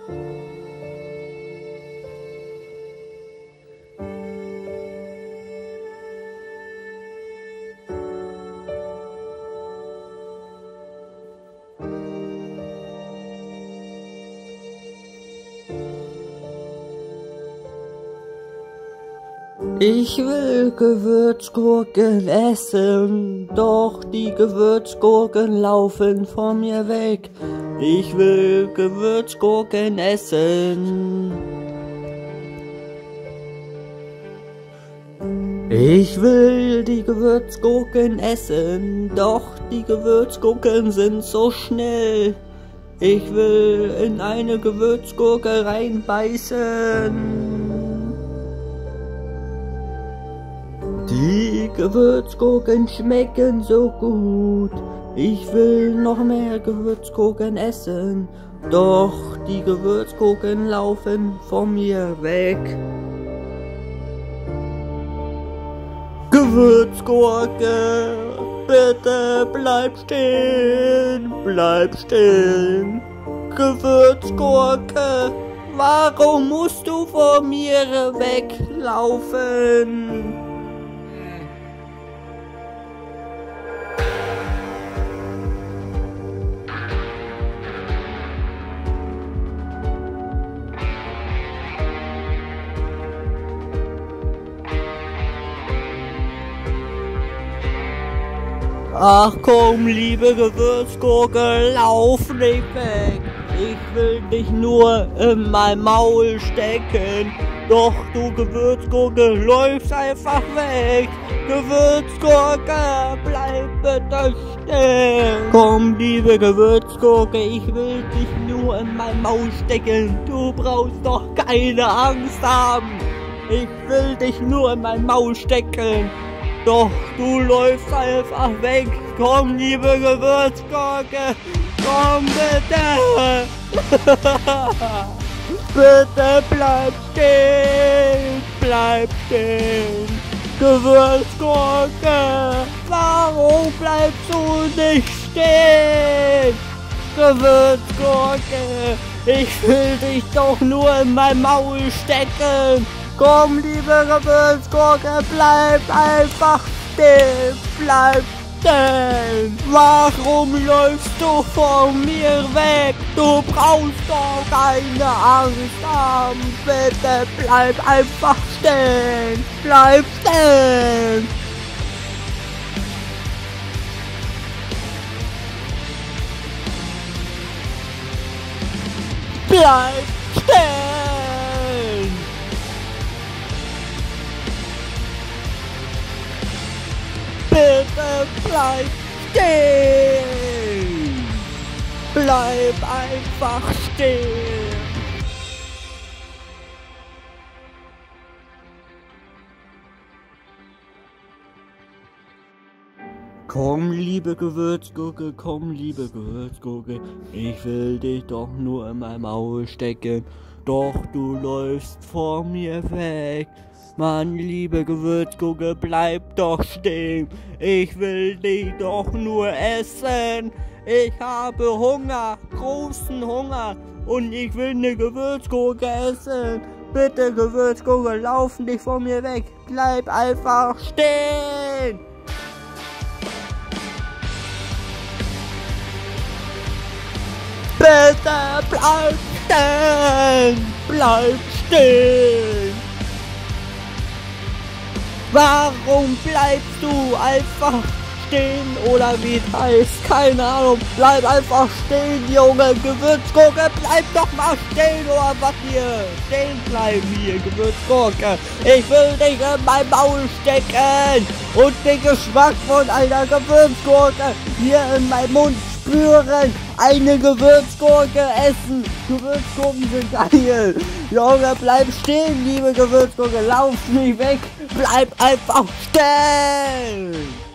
Ich will Gewürzgurken essen, doch die Gewürzgurken laufen von mir weg. Ich will Gewürzgurken essen. Ich will die Gewürzgurken essen, doch die Gewürzgurken sind so schnell. Ich will in eine Gewürzgurke reinbeißen. Die Gewürzgurken schmecken so gut. Ich will noch mehr Gewürzgurken essen, doch die Gewürzgurken laufen von mir weg. Gewürzgurke, bitte bleib stehen, bleib stehen. Gewürzgurke, warum musst du von mir weglaufen? Ach komm, liebe Gewürzgurke, lauf nicht weg. Ich will dich nur in mein Maul stecken. Doch du Gewürzgurke, läufst einfach weg. Gewürzgurke, bleib bitte stehen. Komm, liebe Gewürzgurke, ich will dich nur in mein Maul stecken. Du brauchst doch keine Angst haben. Ich will dich nur in mein Maul stecken. Doch du läufst einfach weg. Komm, liebe Gewürzgurke, komm bitte. Bitte bleib stehen, bleib stehen. Gewürzgurke, warum bleibst du nicht stehen? Gewürzgurke, ich will dich doch nur in mein Maul stecken. Komm, liebe Gewürzgurke, bleib einfach stehen, bleib stehen. Warum läufst du von mir weg? Du brauchst doch keine Angst haben. Bitte bleib einfach stehen, bleib stehen. Bleib stehen. Bitte bleib stehen! Bleib einfach stehen! Komm, liebe Gewürzgurke, komm, liebe Gewürzgurke, ich will dich doch nur in mein Maul stecken, doch du läufst vor mir weg. Mann, liebe Gewürzgurke, bleib doch stehen. Ich will dich doch nur essen. Ich habe Hunger, großen Hunger. Und ich will eine Gewürzgurke essen. Bitte, Gewürzgurke, lauf nicht von mir weg. Bleib einfach stehen. Bitte, bleib stehen. Bleib stehen. Warum bleibst du einfach stehen oder wie es heißt? Keine Ahnung. Bleib einfach stehen, Junge. Gewürzgurke, bleib doch mal stehen oder was hier? Stehen bleiben hier, Gewürzgurke. Ich will dich in mein Maul stecken und den Geschmack von einer Gewürzgurke hier in meinem Mund spüren. Eine Gewürzgurke essen. Gewürzgurken sind geil. Junge, bleib stehen, liebe Gewürzgurke. Lauf nicht weg. Bleib einfach stehen.